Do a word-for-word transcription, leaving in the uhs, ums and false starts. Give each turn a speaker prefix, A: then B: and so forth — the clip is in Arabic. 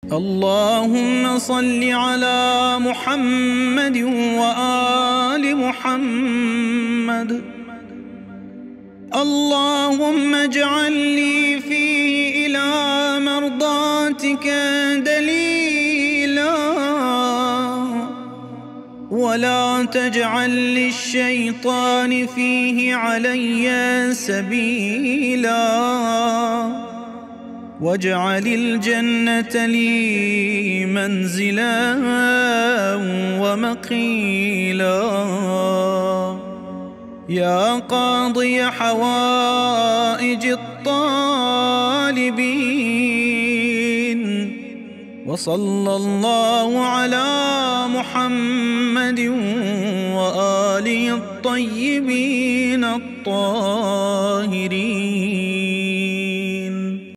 A: اللهم صل على محمد وآل محمد. اللهم اجعل لي فيه إلى مرضاتك دليلا، ولا تجعل للشيطان فيه علي سبيلا، واجعل الجنة لي منزلا ومقيلا. يا قاضي حوائج الطالبين، وصلى الله على محمد وآله الطيبين الطاهرين.